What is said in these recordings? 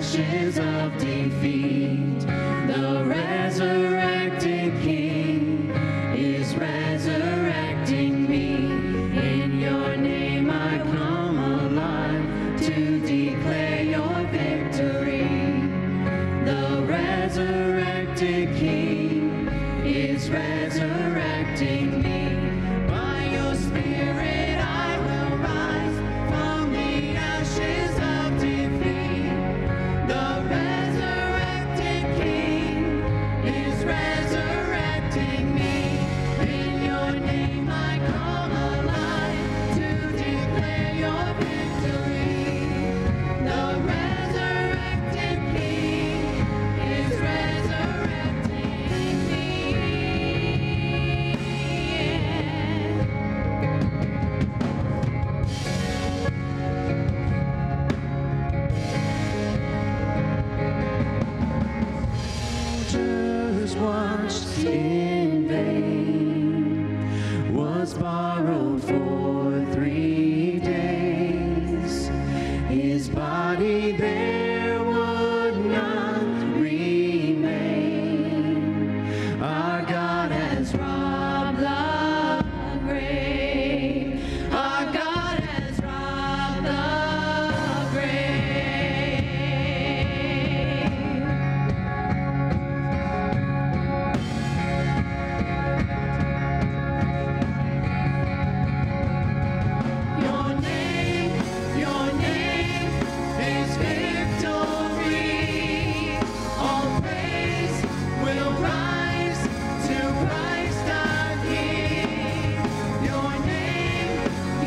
ashes of defeat. The resurrected King is resurrecting me. In your name I come alive to declare your victory. The resurrected King is resurrecting me. By your Spirit I will rise from the ashes of defeat. The resurrected King is resurrecting me. In your name I come alive to declare your victory. The resurrected King is resurrecting me. Soldiers watched in vain, was borrowed for 3 days. His body there would not remain. Our God has robbed the grave. Our God has robbed the grave. Your name is victory. All praise will rise to Christ our King. Your name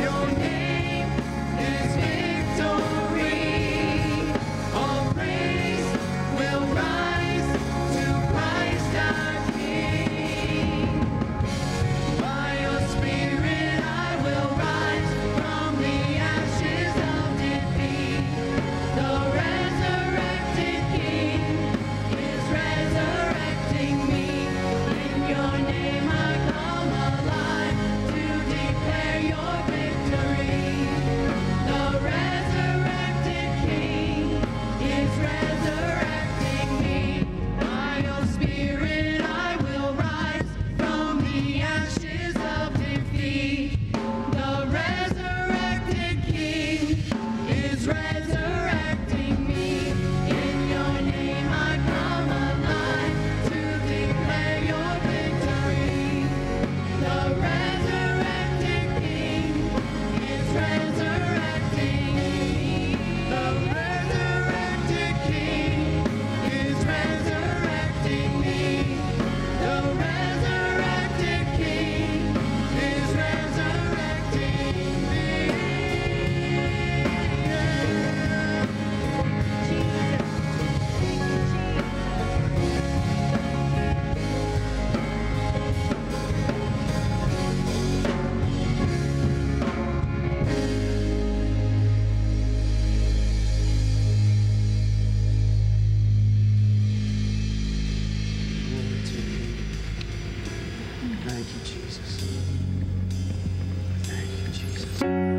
is victory. All praise will rise to Christ our King. By your Spirit I will rise from the ashes of defeat. The resurrected King is resurrecting me. In your name I come alive to declare your victory. The resurrected King is resurrecting me. By your Spirit I will rise from the ashes of defeat. The resurrected King is resurrecting me. In your name I come alive to declare your victory. The resurrected King is resurrecting me. The resurrected King is resurrecting me. The resurrected King is resurrecting me. Glory to you. Thank you, Jesus. Thank you, Jesus.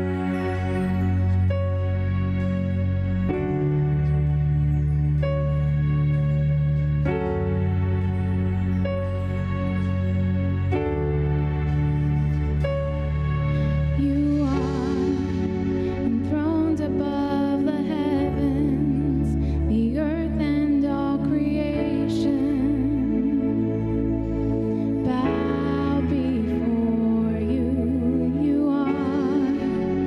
You are enthroned above the heavens, the earth and all creation bow before you. You are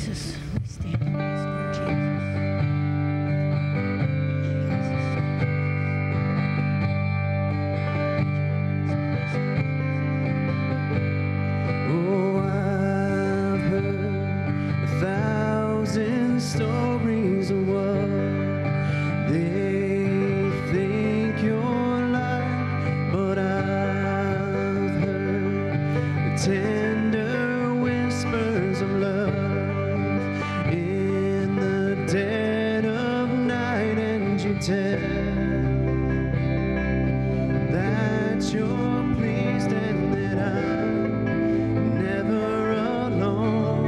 Jesus. We stand in this, Lord Jesus. Oh, I've heard 1,000 stories of what they think you're like, but I've heard the tender whispers of love in the dead of night, and you tell that you're pleased and that I'm never alone.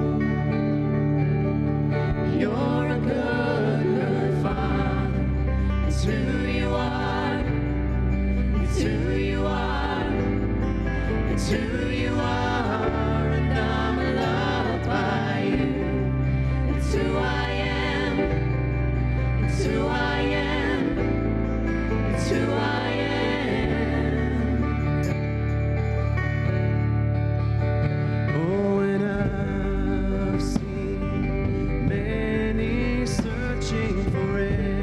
You're a good, good Father. It's who you are. It's who you are. It's who you are, and I'm loved by you. It's who I am. It's who I am. It's who I am. Oh, and I've seen many searching for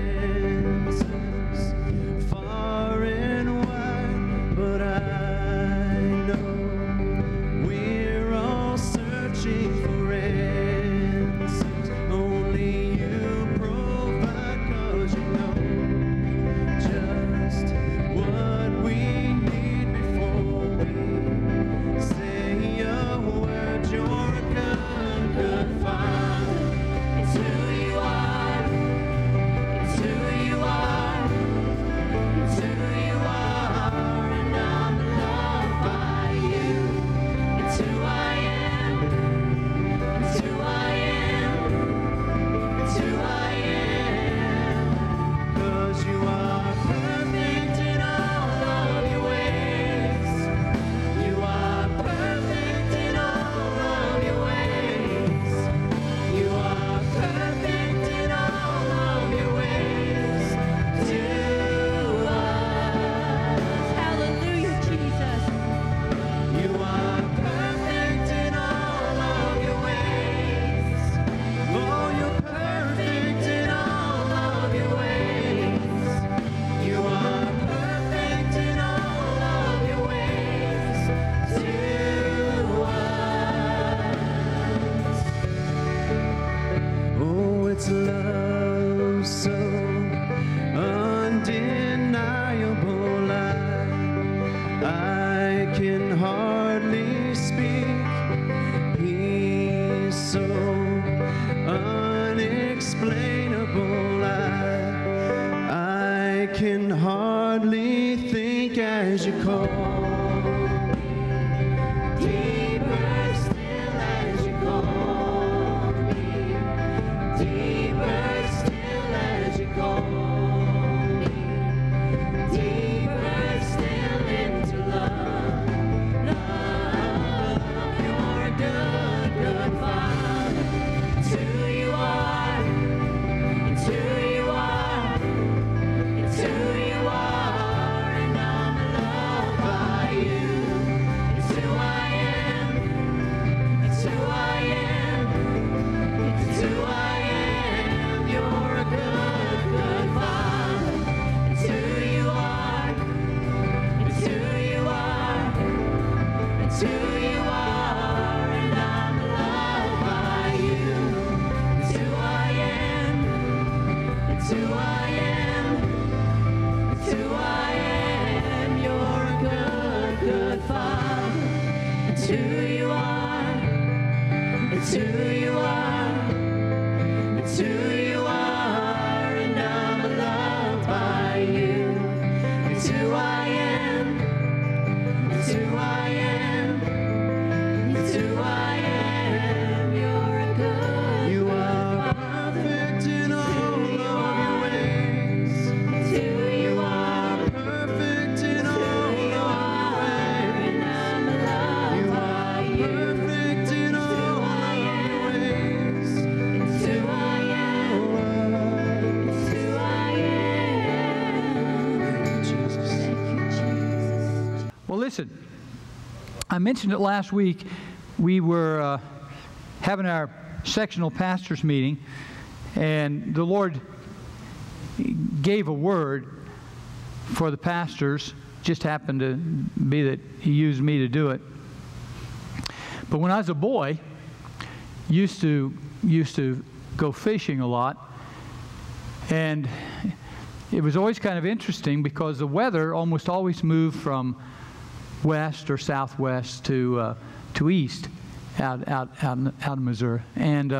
answers far and wide, but I know we're all searching for answers. Only you provide, 'cause you know just what we need before we say a word. You're a good, good Father. It's who you are. It's who you are. It's who you are, and I'm loved by you. It's who I am. It's who I am. It's who I am. 'Cause you are perfect in all of your ways. You are perfect in all of your ways. You are perfect in all of your ways to us. Hallelujah, Jesus. You are perfect in all of your ways. Oh, you're perfect in all of your ways. You are perfect in all of your ways to us. Oh, it's love so undeniable. I can hardly speak. Peace so unexplainable. I can hardly think as you call me. Deeper still as you call me. Deeper still as you call me. Deeper still into love. Love, you're a good, good Father. It's who you are. It's who you are. It's who you are, and I'm loved by you. It's who I am. It's who I am. It's who I am. You're a good, good Father. It's who you are. It's who you are. It's who you are, and I'm loved by you. It's who I am. It's who I am. It's who I am. You're a good, good Father. It's who you are. It's who you are. It's who you are, and I'm loved by you. It's who I am. It's who I am. It's who I am. You're a good, you are perfect in all of your ways. It's who you are. Perfect in all of your ways. And I'm loved you by you. Perfect in all of your ways. It's who I am. It's who I am. Thank you, Jesus. Thank you, Jesus. Well, listen, I mentioned it last week. We were having our sectional pastors meeting, and the Lord gave a word for the pastors. Just happened to be that He used me to do it. But when I was a boy, used to go fishing a lot, and it was always kind of interesting because the weather almost always moved from west or southwest to east out of Missouri, and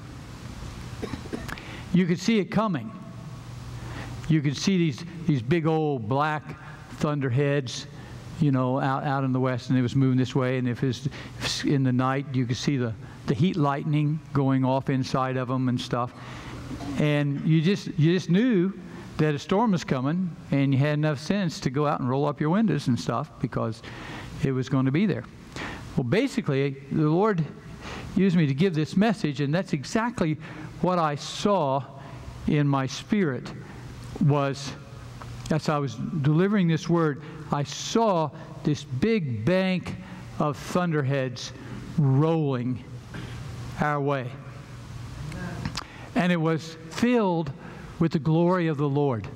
you could see it coming. You could see these big old black thunderheads, you know, out in the west, and it was moving this way. And if it's in the night, you could see the heat lightning going off inside of them and stuff. And you just knew that a storm was coming, and you had enough sense to go out and roll up your windows and stuff because it was going to be there. Well, basically, the Lord used me to give this message, and that's exactly what I saw in my spirit. Was as I was delivering this word, I saw this big bank of thunderheads rolling our way. And it was filled with the glory of the Lord.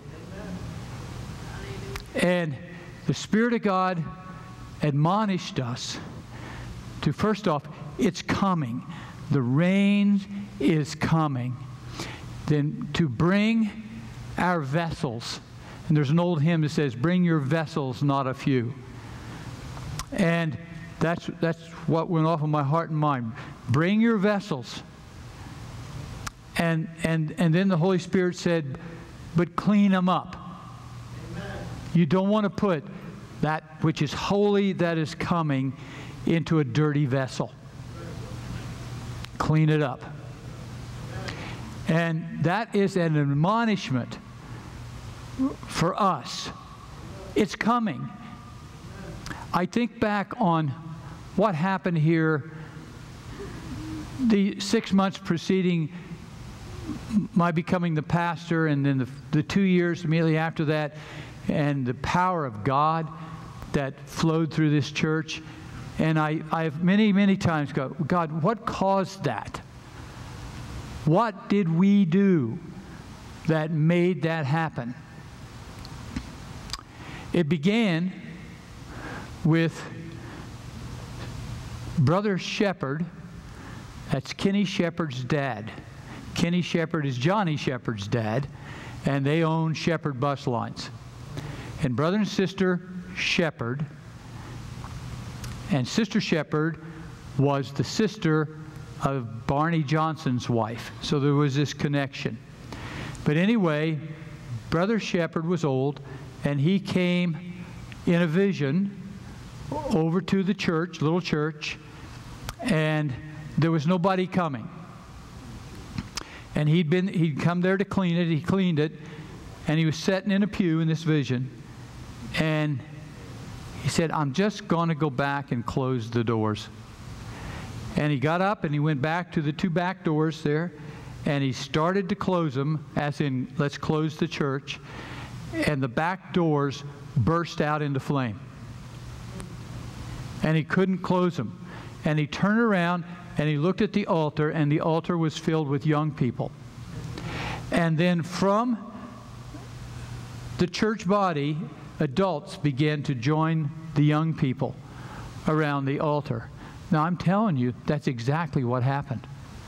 And the Spirit of God admonished us to, first off, it's coming. The rain is coming. Then to bring our vessels. And there's an old hymn that says, bring your vessels, not a few. And that's what went off in my heart and mind. Bring your vessels. And then the Holy Spirit said, but clean them up. Amen. You don't want to put that which is holy that is coming into a dirty vessel. Clean it up. And that is an admonishment for us. It's coming. I think back on what happened here the 6 months preceding my becoming the pastor, and then the 2 years immediately after that, and the power of God that flowed through this church. And I've many times go, God, what caused that? What did we do that made that happen? It began with Brother Shepherd. That's Kenny Shepherd's dad. Kenny Shepherd is Johnny Shepherd's dad, and they own Shepherd Bus Lines. And Brother and Sister Shepherd, and Sister Shepherd was the sister of Barney Johnson's wife. So there was this connection. But anyway, Brother Shepherd was old, and he came in a vision over to the church, little church, and there was nobody coming. And he'd come there to clean it. He cleaned it, and he was sitting in a pew in this vision, and he said, I'm just going to go back and close the doors. And he got up and he went back to the 2 back doors there, and he started to close them, as in, let's close the church. And the back doors burst out into flame. And he couldn't close them. And he turned around and he looked at the altar, and the altar was filled with young people. And then from the church body, adults began to join the young people around the altar. Now, I'm telling you, that's exactly what happened.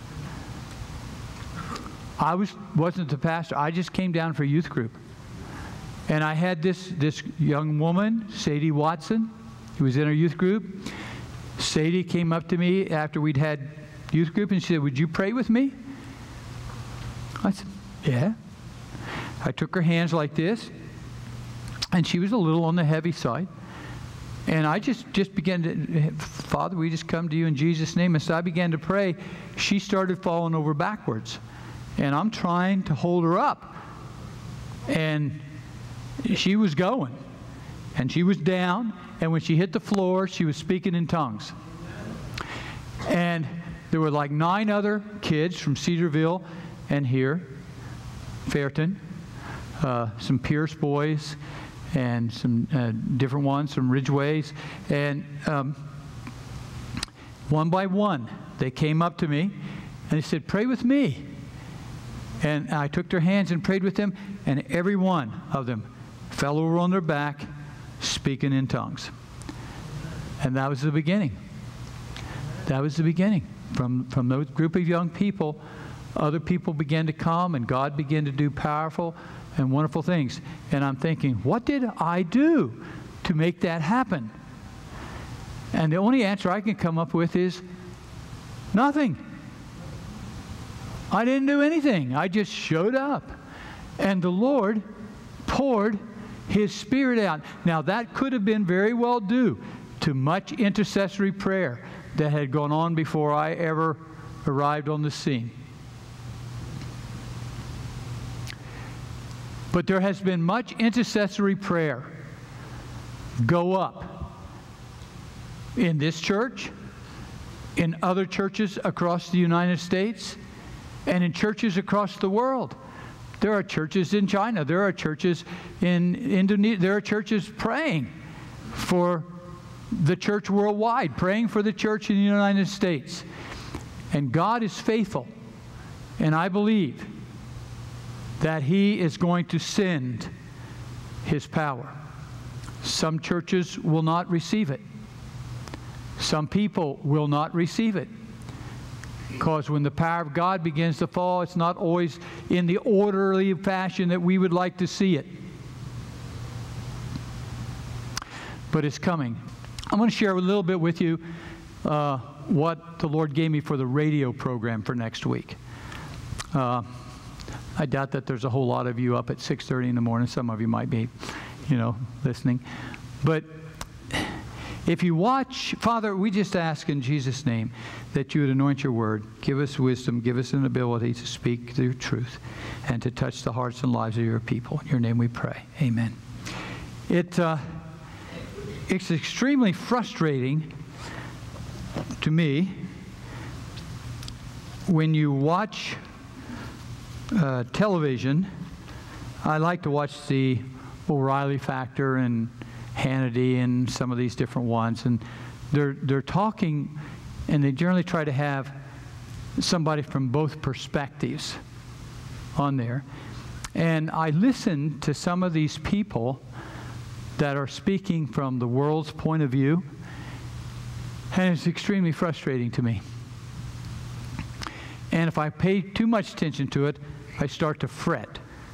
I wasn't the pastor. I just came down for youth group. And I had this young woman, Sadie Watson, who was in our youth group. Sadie came up to me after we'd had youth group, and she said, would you pray with me? I said, yeah. I took her hands like this, and she was a little on the heavy side. And I just began to, Father, we just come to you in Jesus' name. And so I began to pray. She started falling over backwards. And I'm trying to hold her up. And she was going. And she was down. And when she hit the floor, she was speaking in tongues. And there were like 9 other kids from Cedarville and here, Fairton, some Pierce boys, and some different ones, some Ridgeways. And one by one, they came up to me, And they said, pray with me. And I took their hands and prayed with them, and every one of them fell over on their back, speaking in tongues. And that was the beginning. That was the beginning. From those group of young people, other people began to come, and God began to do powerful and wonderful things. And I'm thinking, what did I do to make that happen? And the only answer I can come up with is nothing. I didn't do anything. I just showed up. And the Lord poured His Spirit out. Now, that could have been very well due to much intercessory prayer that had gone on before I ever arrived on the scene. But there has been much intercessory prayer go up in this church, in other churches across the United States, and in churches across the world. There are churches in China. There are churches in Indonesia. There are churches praying for the church worldwide, praying for the church in the United States. And God is faithful. And I believe that He is going to send His power. Some churches will not receive it. Some people will not receive it. Because when the power of God begins to fall, it's not always in the orderly fashion that we would like to see it. But it's coming. I'm going to share a little bit with you what the Lord gave me for the radio program for next week. I doubt that there's a whole lot of you up at 6:30 in the morning. Some of you might be, listening. But if you watch, Father, we just ask in Jesus' name that you would anoint your word, give us wisdom, give us an ability to speak the truth, and to touch the hearts and lives of your people. In your name we pray. Amen. It's extremely frustrating to me when you watch television. I like to watch the O'Reilly Factor and Hannity and some of these different ones, and they're talking, and they generally try to have somebody from both perspectives on there. And I listen to some of these people that are speaking from the world's point of view, and it's extremely frustrating to me. And if I pay too much attention to it, I start to fret.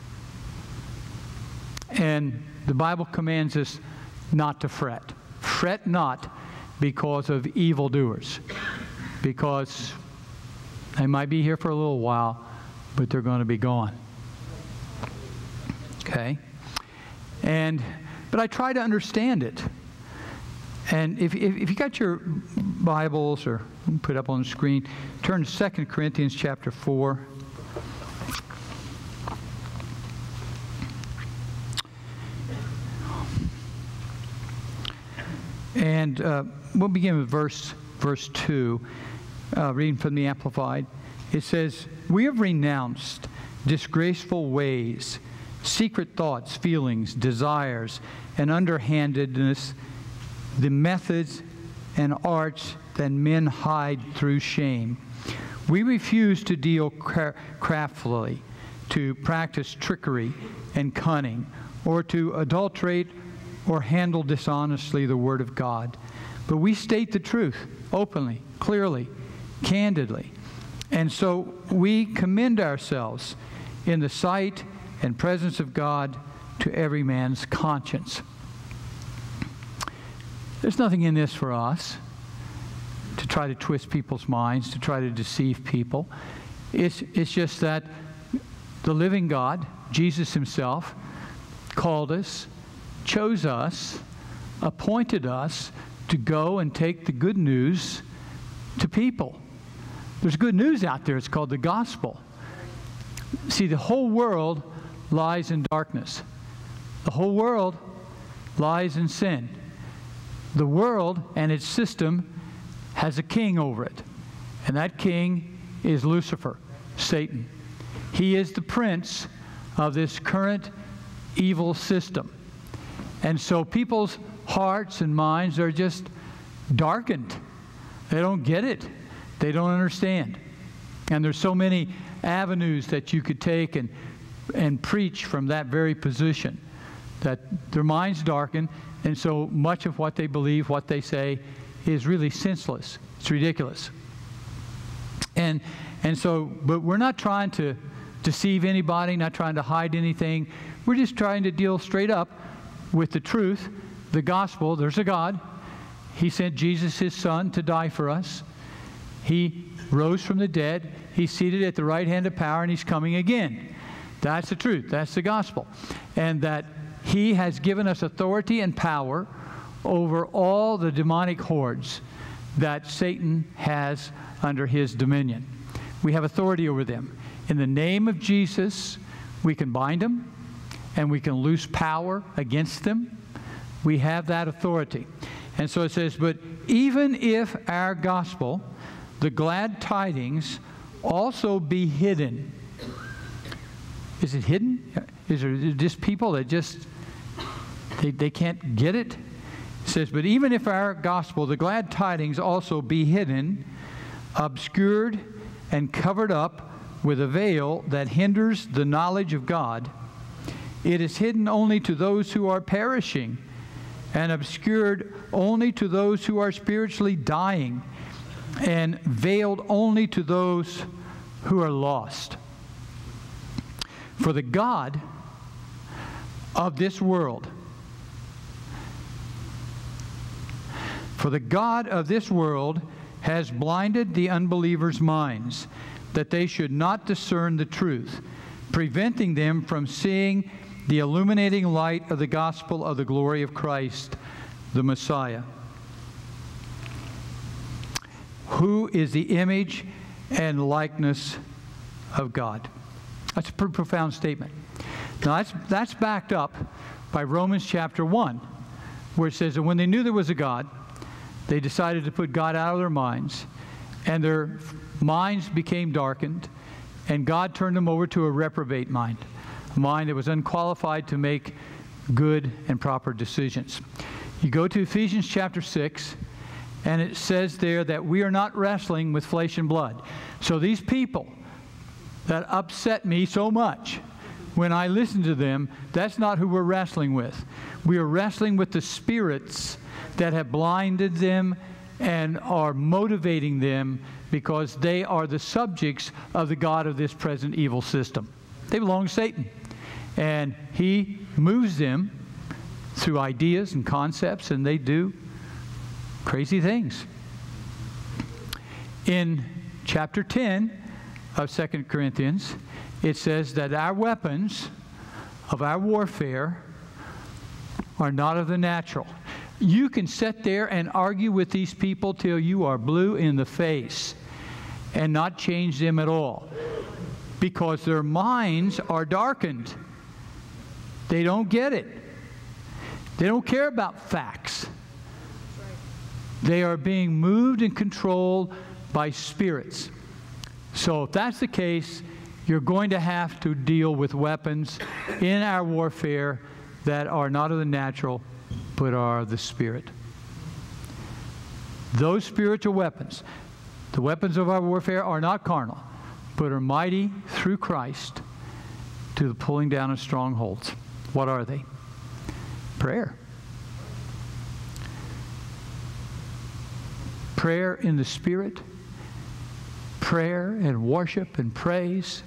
And the Bible commands us not to fret. Fret not because of evildoers, because they might be here for a little while, but they're going to be gone. Okay? But I try to understand it. And if you got your Bibles, or put it up on the screen, turn to 2 Corinthians chapter 4. And we'll begin with verse 2, reading from the Amplified. It says, "We have renounced disgraceful ways, secret thoughts, feelings, desires, and underhandedness, the methods and arts that men hide through shame. We refuse to deal craftily, to practice trickery and cunning, or to adulterate or handle dishonestly the Word of God. But we state the truth openly, clearly, candidly. And so we commend ourselves in the sight and presence of God to every man's conscience." There's nothing in this for us to try to twist people's minds, to try to deceive people. It's just that the living God, Jesus Himself, called us, chose us, appointed us to go and take the good news to people. There's good news out there. It's called the gospel. See, the whole world lies in darkness. The whole world lies in sin. The world and its system has a king over it. And that king is Lucifer, Satan. He is the prince of this current evil system. And so people's hearts and minds are just darkened. They don't get it. They don't understand. And there's so many avenues that you could take and preach from that very position, that their minds darken, and so much of what they believe, what they say, is really senseless. It's ridiculous. And so, but we're not trying to deceive anybody, not trying to hide anything. We're just trying to deal straight up with the truth, the gospel. There's a God. He sent Jesus, his son, to die for us. He rose from the dead. He's seated at the right hand of power, and he's coming again. That's the truth. That's the gospel. And that he has given us authority and power over all the demonic hordes that Satan has under his dominion. We have authority over them. In the name of Jesus, we can bind them, and we can loose power against them. We have that authority. And so it says, but even if our gospel, the glad tidings, also be hidden. Is it hidden? Is there just people that just, they can't get it? It says, but even if our gospel, the glad tidings, also be hidden, obscured and covered up with a veil that hinders the knowledge of God, it is hidden only to those who are perishing, and obscured only to those who are spiritually dying, and veiled only to those who are lost. For the God of this world, has blinded the unbelievers' minds, that they should not discern the truth, preventing them from seeing the illuminating light of the gospel of the glory of Christ, the Messiah, who is the image and likeness of God. That's a pretty profound statement. Now that's backed up by Romans chapter 1, where it says that when they knew there was a God, they decided to put God out of their minds, and their minds became darkened, and God turned them over to a reprobate mind, a mind that was unqualified to make good and proper decisions. You go to Ephesians chapter 6, and it says there that we are not wrestling with flesh and blood. So these people that upset me so much, when I listen to them, that's not who we're wrestling with. We are wrestling with the spirits that have blinded them and are motivating them, because they are the subjects of the god of this present evil system. They belong to Satan. And he moves them through ideas and concepts, and they do crazy things. In chapter 10 of 2 Corinthians, it says that our weapons of our warfare are not of the natural. You can sit there and argue with these people till you are blue in the face and not change them at all, because their minds are darkened. They don't get it. They don't care about facts. They are being moved and controlled by spirits. So if that's the case, you're going to have to deal with weapons in our warfare that are not of the natural, but are of the Spirit. Those spiritual weapons, the weapons of our warfare, are not carnal, but are mighty through Christ to the pulling down of strongholds. What are they? Prayer. Prayer in the Spirit. Prayer and worship and praise.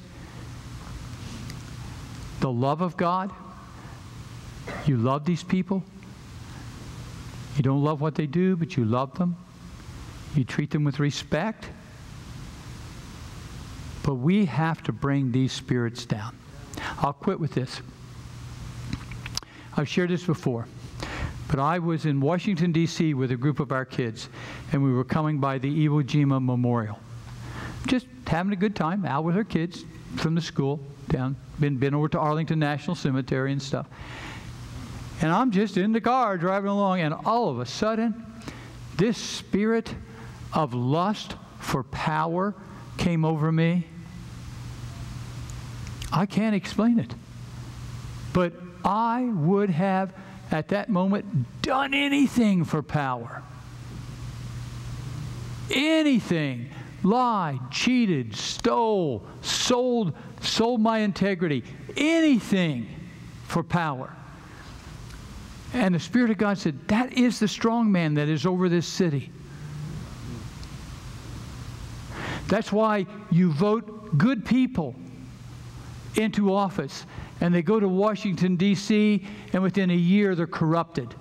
The love of God. You love these people. You don't love what they do, but you love them. You treat them with respect. But we have to bring these spirits down. I'll quit with this. I've shared this before. But I was in Washington, D.C. with a group of our kids, and we were coming by the Iwo Jima Memorial. Just having a good time, out with our kids from the school, been over to Arlington National Cemetery and stuff. And I'm just in the car driving along, and all of a sudden, this spirit of lust for power came over me. I can't explain it. But I would have, at that moment, done anything for power. Anything. lied, cheated, stole, sold my integrity, anything for power. And the Spirit of God said, that is the strong man that is over this city. That's why you vote good people into office, and they go to Washington, D.C., and within a year they're corrupted.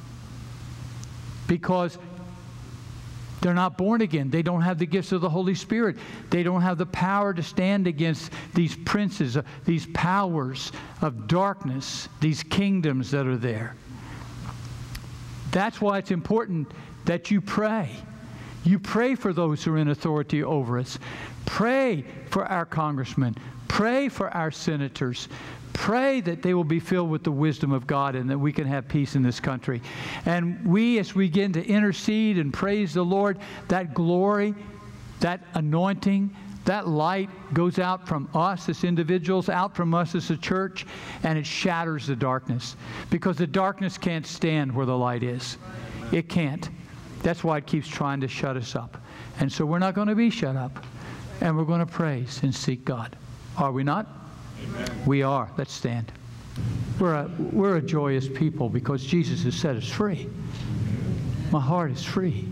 Because they're not born again. They don't have the gifts of the Holy Spirit. They don't have the power to stand against these princes, these powers of darkness, these kingdoms that are there. That's why it's important that you pray. You pray for those who are in authority over us. Pray for our congressmen. Pray for our senators. Pray that they will be filled with the wisdom of God and that we can have peace in this country. And we, as we begin to intercede and praise the Lord, that glory, that anointing, that light goes out from us as individuals, out from us as a church, and it shatters the darkness. Because the darkness can't stand where the light is. It can't. That's why it keeps trying to shut us up. And so we're not going to be shut up. And we're going to praise and seek God. Are we not? Amen. We are. Let's stand. We're a joyous people because Jesus has set us free. My heart is free.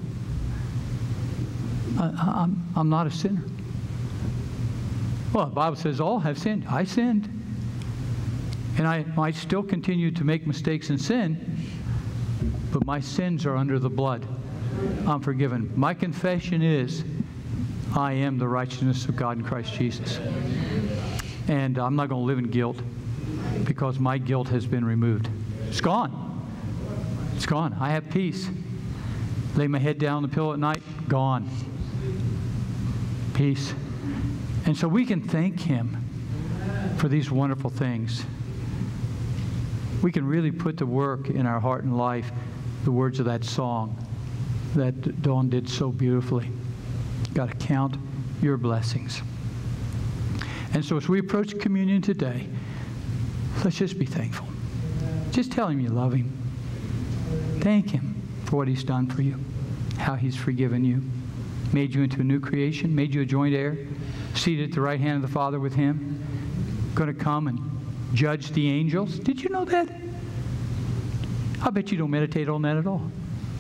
I'm not a sinner. Well, the Bible says all have sinned. I sinned. And I might still continue to make mistakes and sin, but my sins are under the blood. I'm forgiven. My confession is, I am the righteousness of God in Christ Jesus. And I'm not going to live in guilt because my guilt has been removed. It's gone. It's gone. I have peace. Lay my head down on the pillow at night, gone. Peace. And so we can thank Him for these wonderful things. We can really put to work in our heart and life the words of that song that Dawn did so beautifully. Got to count your blessings. And so as we approach communion today, let's just be thankful. Just tell Him you love Him. Thank Him for what He's done for you, how He's forgiven you, made you into a new creation, made you a joint heir, seated at the right hand of the Father with Him, going to come and judge the angels. Did you know that? I bet you don't meditate on that at all.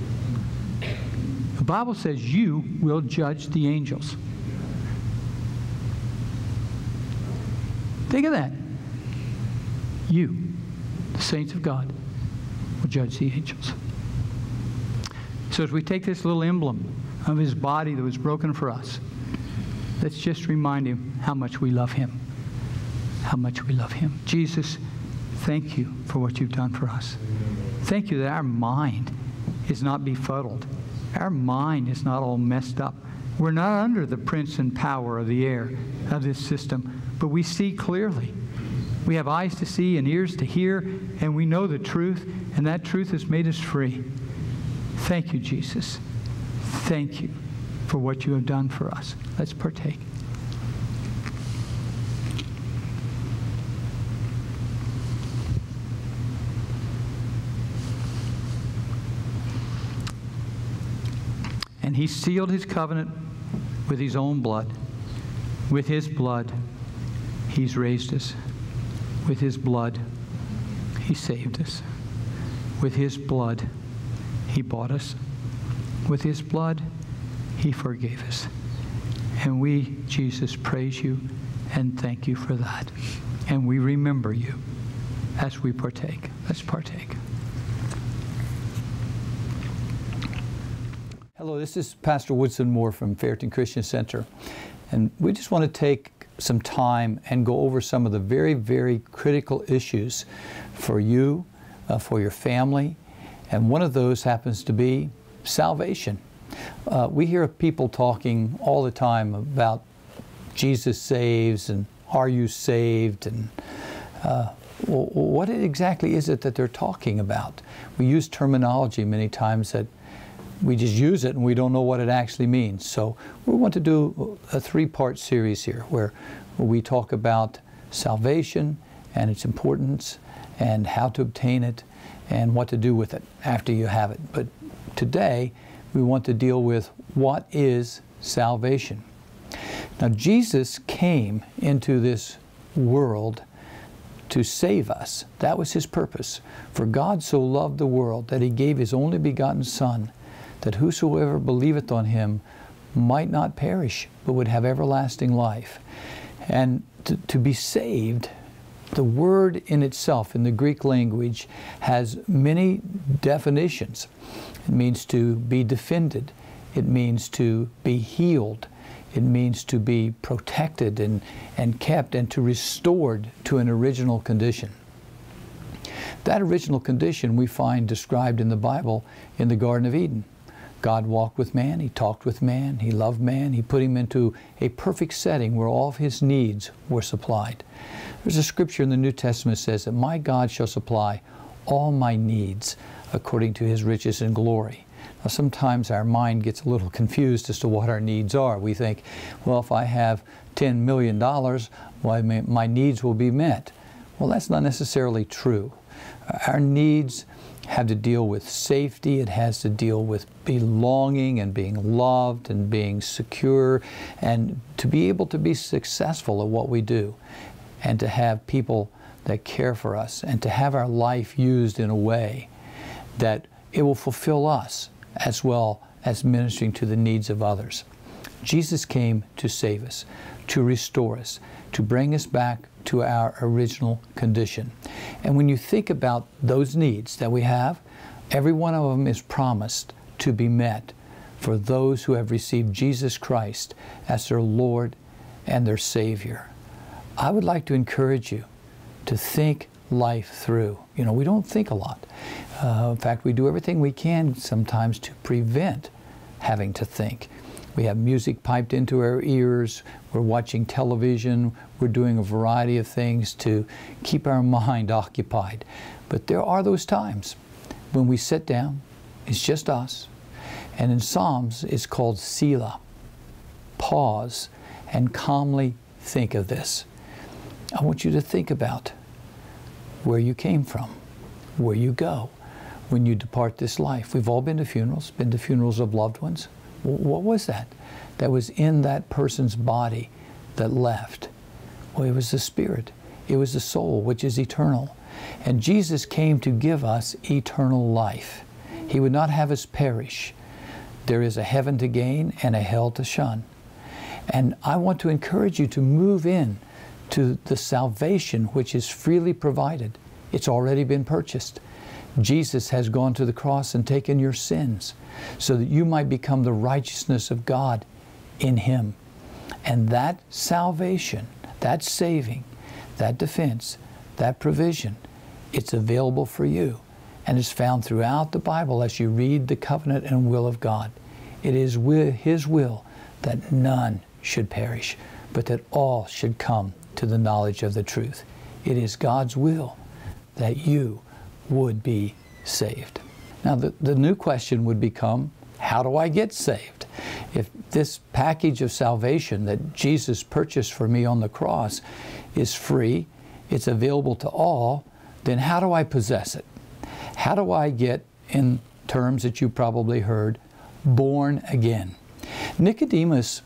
The Bible says you will judge the angels. Think of that. You, the saints of God, will judge the angels. So as we take this little emblem of His body that was broken for us, let's just remind Him how much we love Him. How much we love Him. Jesus, thank you for what you've done for us. Thank you that our mind is not befuddled. Our mind is not all messed up. We're not under the prince and power of the air of this system, but we see clearly. We have eyes to see and ears to hear, and we know the truth, and that truth has made us free. Thank you, Jesus. Thank you for what you have done for us. Let's partake. And He sealed His covenant with His own blood. With His blood, He's raised us. With His blood, He saved us. With His blood, He bought us. With His blood, He forgave us. And we, Jesus, praise you and thank you for that. And we remember you as we partake. Let's partake. Hello, this is Pastor Woodson Moore from Fairton Christian Center. And we just want to take some time and go over some of the very, very critical issues for you, for your family. And one of those happens to be salvation. We hear people talking all the time about Jesus saves and are you saved, and what exactly is it that they're talking about? We use terminology many times that we just use it and we don't know what it actually means. So we want to do a three-part series here where we talk about salvation and its importance and how to obtain it and what to do with it after you have it. But today we want to deal with what is salvation. Now, Jesus came into this world to save us. That was his purpose. For God so loved the world that he gave his only begotten Son, that whosoever believeth on him might not perish, but would have everlasting life. And to be saved, the word in itself, in the Greek language, has many definitions. It means to be defended. It means to be healed. It means to be protected and kept and to restored to an original condition. That original condition we find described in the Bible in the Garden of Eden. God walked with man, he talked with man, he loved man, he put him into a perfect setting where all of his needs were supplied. There's a scripture in the New Testament that says that my God shall supply all my needs according to his riches and glory. Now, sometimes our mind gets a little confused as to what our needs are. We think, well, if I have $10 million, well, my needs will be met. Well, that's not necessarily true. Our needs have to deal with safety. It has to deal with belonging and being loved and being secure and to be able to be successful at what we do and to have people that care for us and to have our life used in a way that it will fulfill us as well as ministering to the needs of others. Jesus came to save us, to restore us, to bring us back to our original condition. And when you think about those needs that we have, every one of them is promised to be met for those who have received Jesus Christ as their Lord and their Savior. I would like to encourage you to think life through. You know, we don't think a lot. In fact, we do everything we can sometimes to prevent having to think. We have music piped into our ears, we're watching television, we're doing a variety of things to keep our mind occupied. But there are those times when we sit down, it's just us, and in Psalms it's called Selah. Pause and calmly think of this. I want you to think about where you came from, where you go when you depart this life. We've all been to funerals of loved ones. What was that? That was in that person's body that left. Well, it was the spirit. It was the soul, which is eternal. And Jesus came to give us eternal life. He would not have us perish. There is a heaven to gain and a hell to shun. And I want to encourage you to move in to the salvation which is freely provided. It's already been purchased. Jesus has gone to the cross and taken your sins so that you might become the righteousness of God in Him. And that salvation, that saving, that defense, that provision, it's available for you. And it's found throughout the Bible as you read the covenant and will of God. It is His will that none should perish, but that all should come to the knowledge of the truth. It is God's will that you would be saved. Now the new question would become, how do I get saved? If this package of salvation that Jesus purchased for me on the cross is free, it's available to all, then how do I possess it? How do I get, in terms that you probably heard, born again? Nicodemus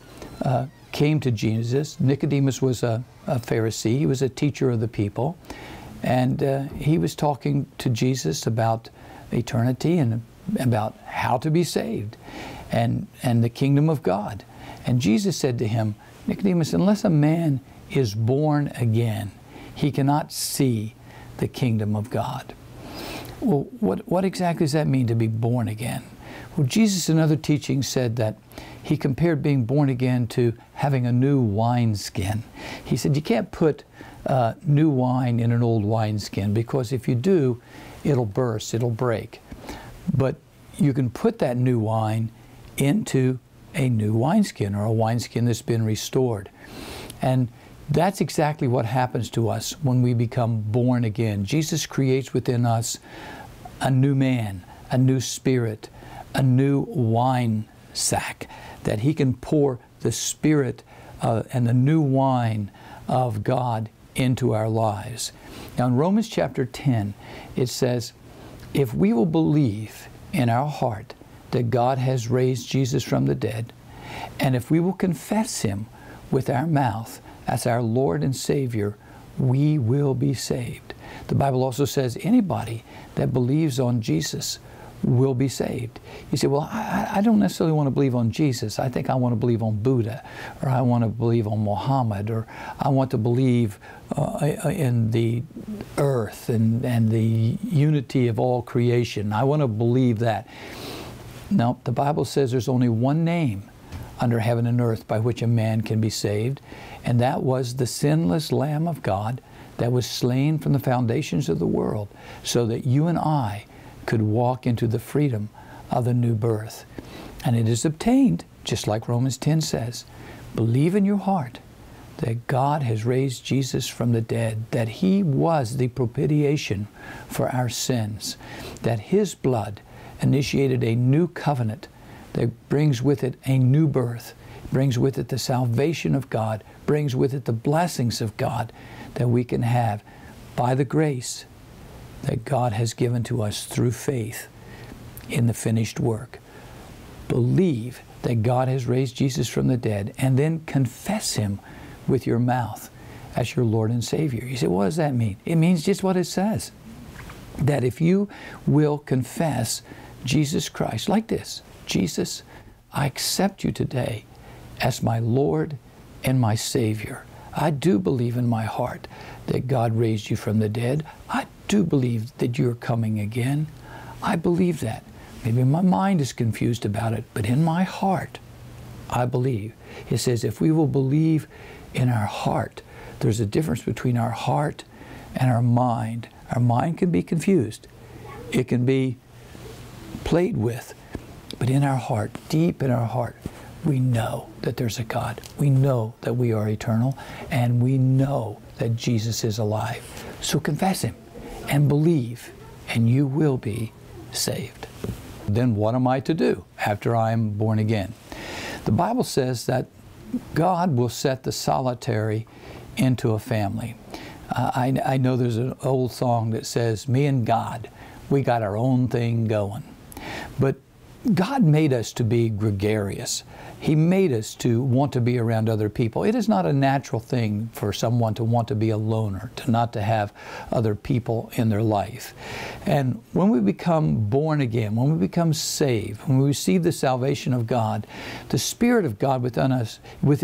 came to Jesus. Nicodemus was a Pharisee. He was a teacher of the people. And he was talking to Jesus about eternity and about how to be saved and the kingdom of God. And Jesus said to him, Nicodemus, unless a man is born again, he cannot see the kingdom of God. Well, what exactly does that mean, to be born again? Well, Jesus in other teachings said that he compared being born again to having a new wineskin. He said you can't put new wine in an old wineskin, because if you do, it'll burst, it'll break. But you can put that new wine into a new wineskin, or a wineskin that's been restored. And that's exactly what happens to us when we become born again. Jesus creates within us a new man, a new spirit, a new wine sack, that He can pour the Spirit and the new wine of God into our lives. Now in Romans chapter 10, it says, if we will believe in our heart that God has raised Jesus from the dead, and if we will confess Him with our mouth as our Lord and Savior, we will be saved. The Bible also says anybody that believes on Jesus will be saved. You say, well, I don't necessarily want to believe on Jesus. I think I want to believe on Buddha, or I want to believe on Muhammad, or I want to believe in the earth and the unity of all creation. I want to believe that. No, the Bible says there's only one name under heaven and earth by which a man can be saved, and that was the sinless Lamb of God that was slain from the foundations of the world, so that you and I could walk into the freedom of the new birth. And it is obtained, just like Romans 10 says, believe in your heart that God has raised Jesus from the dead, that He was the propitiation for our sins, that His blood initiated a new covenant that brings with it a new birth, brings with it the salvation of God, brings with it the blessings of God that we can have by the grace that God has given to us through faith in the finished work. Believe that God has raised Jesus from the dead, and then confess Him with your mouth as your Lord and Savior. You say, what does that mean? It means just what it says. That if you will confess Jesus Christ like this, Jesus, I accept you today as my Lord and my Savior. I do believe in my heart that God raised you from the dead. I do believe that you're coming again. I believe that. Maybe my mind is confused about it, but in my heart, I believe. It says if we will believe in our heart, there's a difference between our heart and our mind. Our mind can be confused. It can be played with. But in our heart, deep in our heart, we know that there's a God. We know that we are eternal, and we know that Jesus is alive. So confess Him and believe, and you will be saved. Then what am I to do after I am born again? The Bible says that God will set the solitary into a family. I know there's an old song that says, me and God, we got our own thing going. But God made us to be gregarious. He made us to want to be around other people. It is not a natural thing for someone to want to be a loner, to not to have other people in their life. And when we become born again, when we become saved, when we receive the salvation of God, the Spirit of God within us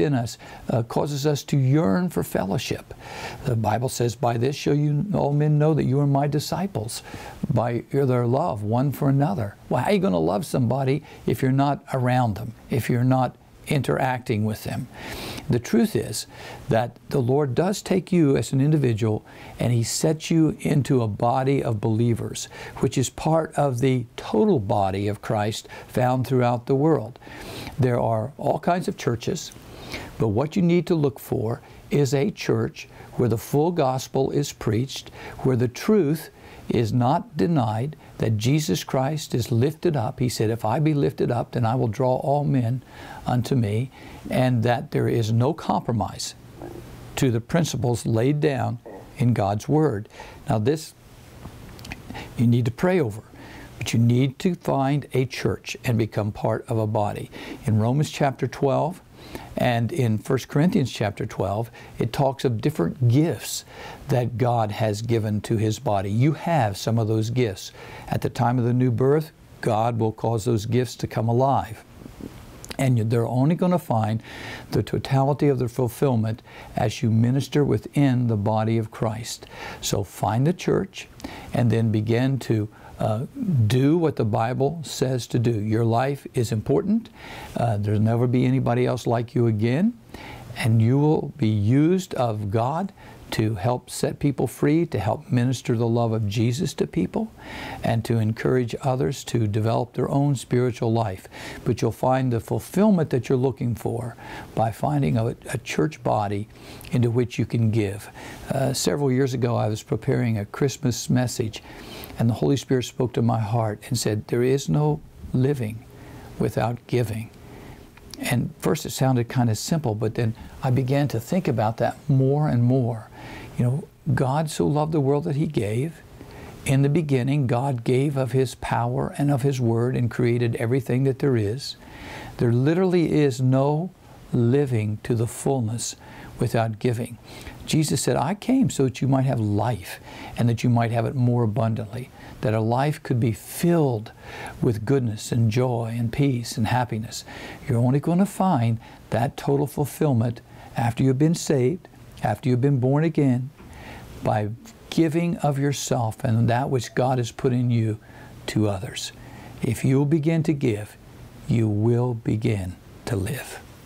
causes us to yearn for fellowship. The Bible says, by this shall you all men know that you are my disciples, by their love one for another. Well, how are you going to love somebody if you're not around them, if you're not interacting with them? The truth is that the Lord does take you as an individual, and He sets you into a body of believers, which is part of the total body of Christ found throughout the world. There are all kinds of churches, but what you need to look for is a church where the full gospel is preached, where the truth is not denied, that Jesus Christ is lifted up. He said, if I be lifted up, then I will draw all men unto me, and that there is no compromise to the principles laid down in God's Word. Now this, you need to pray over, but you need to find a church and become part of a body. In Romans chapter 12, and in 1 Corinthians chapter 12, it talks of different gifts that God has given to His body. You have some of those gifts. At the time of the new birth, God will cause those gifts to come alive. And they're only going to find the totality of their fulfillment as you minister within the body of Christ. So find the church and then begin to do what the Bible says to do. Your life is important. There'll never be anybody else like you again. And you will be used of God to help set people free, to help minister the love of Jesus to people, and to encourage others to develop their own spiritual life. But you'll find the fulfillment that you're looking for by finding a church body into which you can give. Several years ago, I was preparing a Christmas message, and the Holy Spirit spoke to my heart and said, there is no living without giving. And first it sounded kind of simple, but then I began to think about that more and more. You know, God so loved the world that He gave. In the beginning, God gave of His power and of His Word and created everything that there is. There literally is no living to the fullness without giving. Jesus said, I came so that you might have life and that you might have it more abundantly, that a life could be filled with goodness and joy and peace and happiness. You're only going to find that total fulfillment after you've been saved, after you've been born again, by giving of yourself and that which God has put in you to others. If you'll begin to give, you will begin to live.